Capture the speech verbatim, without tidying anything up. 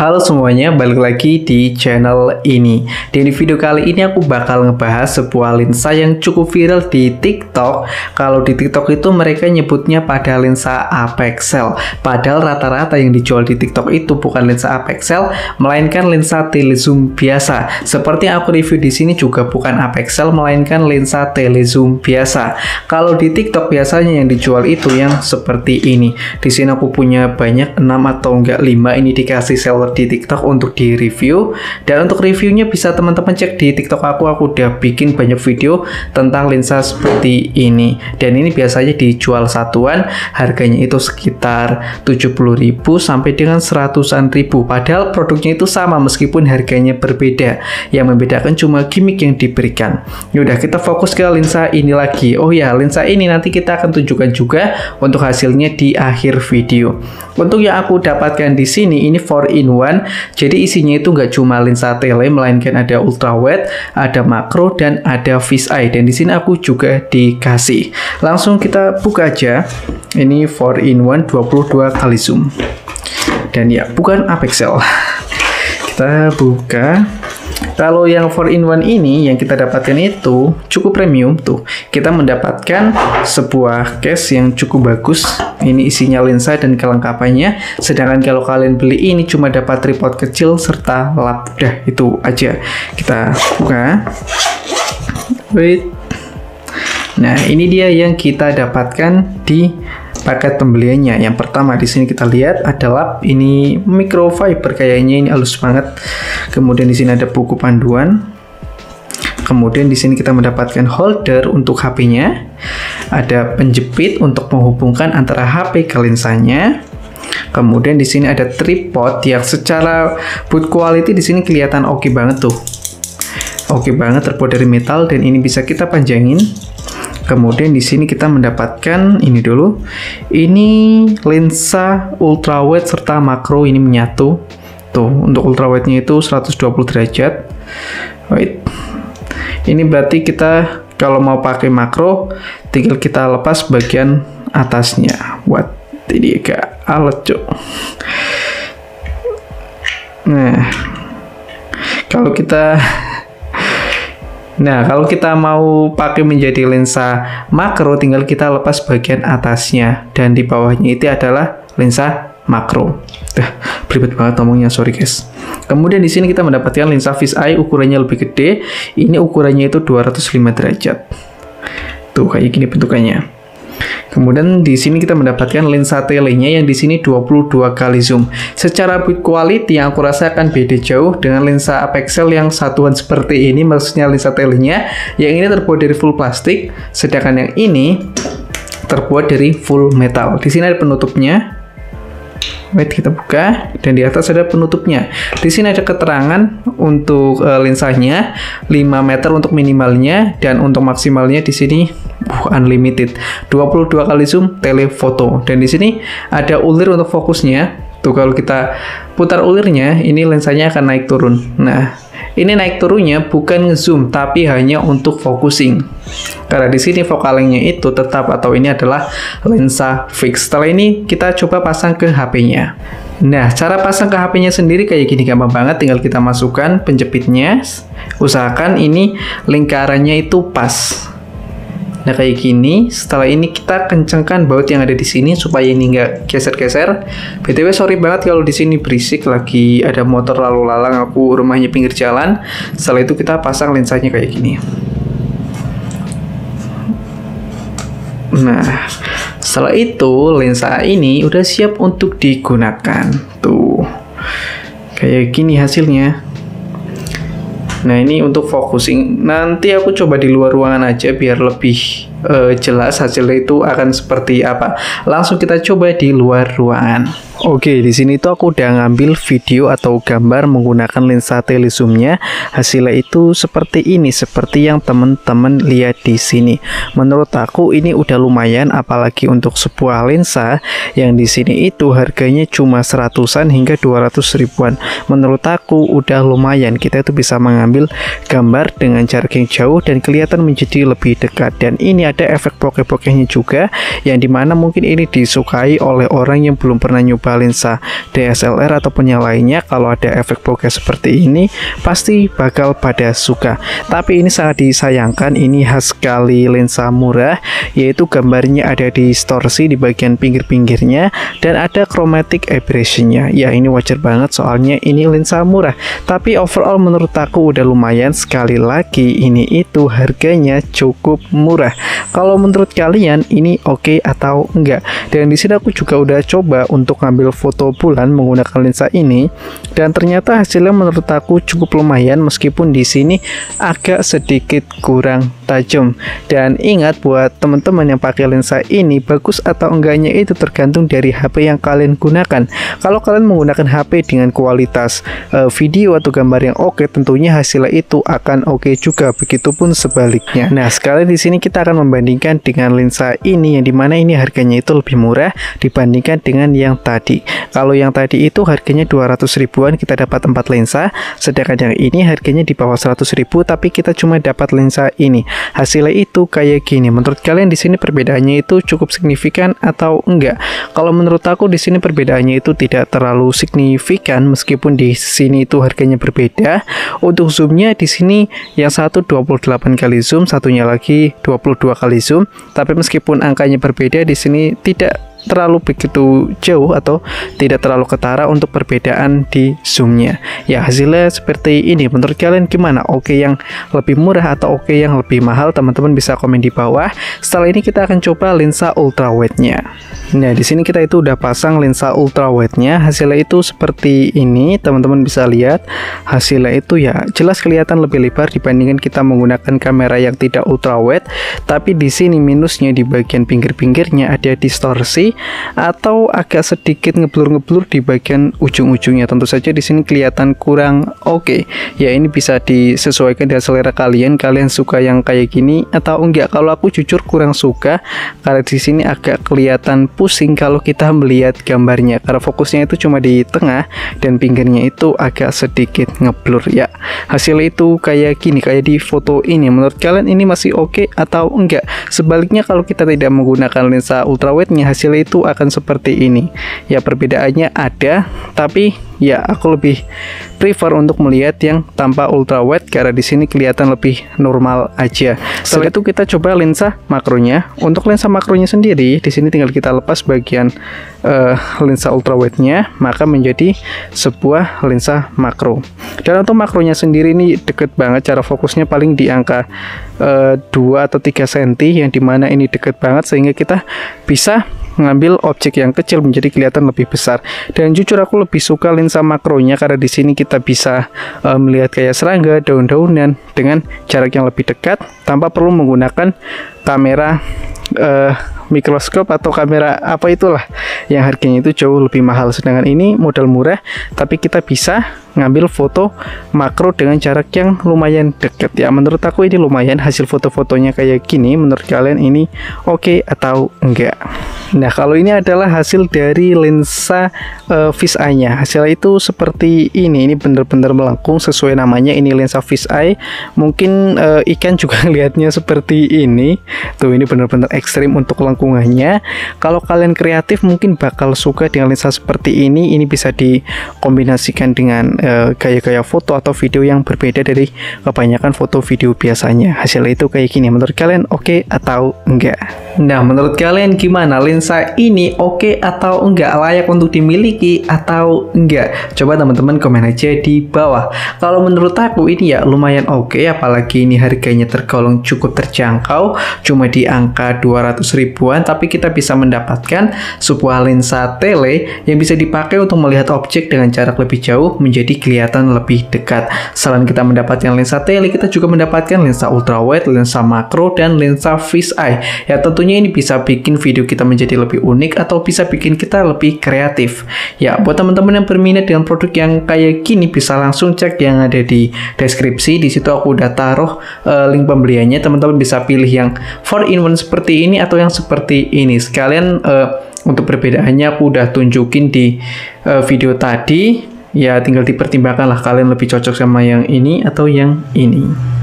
Halo semuanya, balik lagi di channel ini. Di video kali ini aku bakal ngebahas sebuah lensa yang cukup viral di TikTok. Kalau di TikTok itu mereka nyebutnya pada lensa apexel. Padahal rata-rata yang dijual di TikTok itu bukan lensa apexel, melainkan lensa telezoom biasa. Seperti yang aku review di sini juga bukan apexel, melainkan lensa telezoom biasa. Kalau di TikTok biasanya yang dijual itu yang seperti ini. Di sini aku punya banyak, enam atau enggak lima, ini dikasih seller di TikTok untuk di review. Dan untuk reviewnya bisa teman-teman cek di TikTok aku. Aku udah bikin banyak video tentang lensa seperti ini. Dan ini biasanya dijual satuan, harganya itu sekitar tujuh puluh ribu sampai dengan seratusan ribu. Padahal produknya itu sama meskipun harganya berbeda. Yang membedakan cuma gimmick yang diberikan. Yaudah, kita fokus ke lensa ini lagi. Oh ya, lensa ini nanti kita akan tunjukkan juga untuk hasilnya di akhir video. Untuk yang aku dapatkan di sini ini four in one. Jadi isinya itu nggak cuma lensa tele, melainkan ada ultrawide, ada makro, dan ada fisheye. Dan di sini aku juga dikasih. Langsung kita buka aja. Ini four in one dua puluh dua kali zoom. Dan ya, bukan apexel. Kita buka. Kalau yang four in one ini yang kita dapatkan itu cukup premium tuh. Kita mendapatkan sebuah case yang cukup bagus. Ini isinya lensa dan kelengkapannya. Sedangkan kalau kalian beli ini cuma dapat tripod kecil serta lap. Udah, itu aja. Kita buka. Wait. Nah, ini dia yang kita dapatkan di paket pembeliannya. Yang pertama di sini kita lihat ada lap, ini microfiber kayaknya, ini halus banget. Kemudian di sini ada buku panduan. Kemudian di sini kita mendapatkan holder untuk H P-nya. Ada penjepit untuk menghubungkan antara H P ke lensanya. Kemudian di sini ada tripod yang secara build quality di sini kelihatan oke banget tuh. Oke banget, terbuat dari metal dan ini bisa kita panjangin. Kemudian di sini kita mendapatkan ini dulu. Ini lensa ultrawide serta makro ini menyatu. Tuh, untuk ultrawide-nya itu seratus dua puluh derajat. Wait. Ini berarti kita kalau mau pakai makro tinggal kita lepas bagian atasnya. What? Ini agak alat, cuk. Nah, kalau kita Nah, kalau kita mau pakai menjadi lensa makro, tinggal kita lepas bagian atasnya. Dan di bawahnya itu adalah lensa makro. Dah, beribet banget ngomongnya, sorry guys. Kemudian di sini kita mendapatkan lensa fisheye, ukurannya lebih gede. Ini ukurannya itu dua ratus lima derajat. Tuh, kayak gini bentukannya. Kemudian di sini kita mendapatkan lensa telenya yang di sini dua puluh dua kali zoom. Secara build quality yang aku rasa akan beda jauh dengan lensa apexel yang satuan seperti ini, maksudnya lensa telenya. Yang ini terbuat dari full plastik, sedangkan yang ini terbuat dari full metal. Di sini ada penutupnya. Wait, kita buka, dan di atas ada penutupnya. Di sini ada keterangan untuk uh, lensanya lima meter untuk minimalnya, dan untuk maksimalnya di sini uh, unlimited dua puluh dua kali zoom telefoto. Dan di sini ada ulir untuk fokusnya. Tuh, kalau kita putar ulirnya, ini lensanya akan naik turun. Nah, ini naik turunnya bukan ngezoom, tapi hanya untuk focusing. Karena di sini fokalingnya itu tetap, atau ini adalah lensa fix. Setelah ini kita coba pasang ke H P-nya. Nah, cara pasang ke H P-nya sendiri kayak gini, gampang banget. Tinggal kita masukkan penjepitnya. Usahakan ini lingkarannya itu pas. Nah, kayak gini. Setelah ini kita kencengkan baut yang ada di sini supaya ini nggak geser-geser. B T W sorry banget kalau di sini berisik, lagi ada motor lalu lalang. Aku rumahnya pinggir jalan. Setelah itu kita pasang lensanya kayak gini. Nah, setelah itu lensa ini udah siap untuk digunakan. Tuh, kayak gini hasilnya. Nah, ini untuk focusing. Nanti aku coba di luar ruangan aja biar lebih uh, jelas hasilnya itu akan seperti apa. Langsung kita coba di luar ruangan. Oke, di sini tuh aku udah ngambil video atau gambar menggunakan lensa telezoomnya. Hasilnya itu seperti ini, seperti yang teman-teman lihat di sini. Menurut aku ini udah lumayan, apalagi untuk sebuah lensa yang di sini itu harganya cuma seratusan hingga dua ratus ribuan. Menurut aku udah lumayan. Kita itu bisa mengambil gambar dengan jarak yang jauh dan kelihatan menjadi lebih dekat. Dan ini ada efek bokeh-bokehnya juga, yang dimana mungkin ini disukai oleh orang yang belum pernah nyoba mencoba lensa D S L R ataupun yang lainnya, kalau ada efek bokeh seperti ini pasti bakal pada suka. Tapi ini sangat disayangkan, ini khas sekali lensa murah, yaitu gambarnya ada distorsi di bagian pinggir-pinggirnya dan ada chromatic aberration-nya. Ya, ini wajar banget soalnya ini lensa murah. Tapi overall menurut aku udah lumayan. Sekali lagi ini itu harganya cukup murah. Kalau menurut kalian ini oke okay atau enggak? Dan di sini aku juga udah coba untuk ngambil foto bulan menggunakan lensa ini dan ternyata hasilnya menurut aku cukup lumayan, meskipun di sini agak sedikit kurang tajam. Dan ingat buat teman-teman yang pakai lensa ini, bagus atau enggaknya itu tergantung dari H P yang kalian gunakan. Kalau kalian menggunakan H P dengan kualitas uh, video atau gambar yang oke, tentunya hasilnya itu akan oke juga, begitupun sebaliknya. Nah, sekali di sini kita akan membandingkan dengan lensa ini, yang dimana ini harganya itu lebih murah dibandingkan dengan yang tadi. Kalau yang tadi itu harganya dua ratus ribuan, kita dapat empat lensa, sedangkan yang ini harganya di bawah seratus ribu tapi kita cuma dapat lensa ini. Hasilnya itu kayak gini. Menurut kalian di sini perbedaannya itu cukup signifikan atau enggak? Kalau menurut aku di sini perbedaannya itu tidak terlalu signifikan, meskipun di sini itu harganya berbeda. Untuk zoomnya di sini yang satu dua puluh delapan kali zoom, satunya lagi dua puluh dua kali zoom. Tapi meskipun angkanya berbeda, di sini tidak terlalu begitu jauh atau tidak terlalu ketara untuk perbedaan di zoomnya. Ya, hasilnya seperti ini. Menurut kalian gimana? Oke yang lebih murah atau oke yang lebih mahal? Teman-teman bisa komen di bawah. Setelah ini kita akan coba lensa ultrawide-nya. Nah, di sini kita itu udah pasang lensa ultrawide-nya. Hasilnya itu seperti ini. Teman-teman bisa lihat hasilnya itu ya jelas kelihatan lebih lebar dibandingkan kita menggunakan kamera yang tidak ultrawide. Tapi di sini minusnya di bagian pinggir-pinggirnya ada distorsi atau agak sedikit ngeblur-ngeblur di bagian ujung-ujungnya. Tentu saja di sini kelihatan kurang oke. Okay. Ya, ini bisa disesuaikan dengan selera kalian. Kalian suka yang kayak gini atau enggak? Kalau aku jujur kurang suka karena di sini agak kelihatan pusing kalau kita melihat gambarnya, karena fokusnya itu cuma di tengah dan pinggirnya itu agak sedikit ngeblur. Ya, hasilnya itu kayak gini, kayak di foto ini. Menurut kalian ini masih oke okay atau enggak? Sebaliknya kalau kita tidak menggunakan lensa ultrawide-nya, hasilnya itu akan seperti ini. Ya, perbedaannya ada, tapi ya aku lebih prefer untuk melihat yang tanpa ultrawide karena di sini kelihatan lebih normal aja. Setelah itu kita coba lensa makronya. Untuk lensa makronya sendiri di sini tinggal kita lepas bagian uh, lensa ultrawide-nya, maka menjadi sebuah lensa makro. Dan untuk makronya sendiri ini deket banget, cara fokusnya paling di angka uh, dua atau tiga sentimeter, yang dimana ini deket banget sehingga kita bisa mengambil objek yang kecil menjadi kelihatan lebih besar. Dan jujur aku lebih suka lensa makronya karena di sini kita bisa uh, melihat kayak serangga, daun-daunan dengan jarak yang lebih dekat tanpa perlu menggunakan kamera uh, mikroskop atau kamera apa itulah yang harganya itu jauh lebih mahal. Sedangkan ini modal murah tapi kita bisa ngambil foto makro dengan jarak yang lumayan dekat. Ya, menurut aku ini lumayan hasil foto-fotonya kayak gini. Menurut kalian ini oke okay atau enggak? Nah, kalau ini adalah hasil dari lensa uh, fisheye-nya. Hasilnya itu seperti ini. Ini benar-benar melengkung sesuai namanya. Ini lensa fisheye. Mungkin uh, ikan juga lihatnya seperti ini. Tuh, ini benar-benar ekstrim untuk lengkungannya. Kalau kalian kreatif mungkin bakal suka dengan lensa seperti ini. Ini bisa dikombinasikan dengan gaya-gaya uh, foto atau video yang berbeda dari kebanyakan foto video biasanya. Hasilnya itu kayak gini. Menurut kalian oke okay atau enggak? Nah, menurut kalian gimana? Lensa ini oke okay atau enggak? Layak untuk dimiliki atau enggak? Coba teman-teman komen aja di bawah. Kalau menurut aku ini ya lumayan oke okay, apalagi ini harganya tergolong cukup terjangkau, cuma di angka dua ratus ribuan, tapi kita bisa mendapatkan sebuah lensa tele yang bisa dipakai untuk melihat objek dengan jarak lebih jauh menjadi kelihatan lebih dekat. Selain kita mendapatkan lensa tele, kita juga mendapatkan lensa ultrawide, lensa makro, dan lensa fisheye. Ya, tentunya ini bisa bikin video kita menjadi lebih unik atau bisa bikin kita lebih kreatif. Ya, buat teman-teman yang berminat dengan produk yang kayak gini bisa langsung cek yang ada di deskripsi. Di situ aku udah taruh uh, link pembeliannya. Teman-teman bisa pilih yang four in one seperti ini atau yang seperti ini. Sekalian uh, untuk perbedaannya aku udah tunjukin di uh, video tadi. Ya, tinggal dipertimbangkan lah kalian lebih cocok sama yang ini atau yang ini.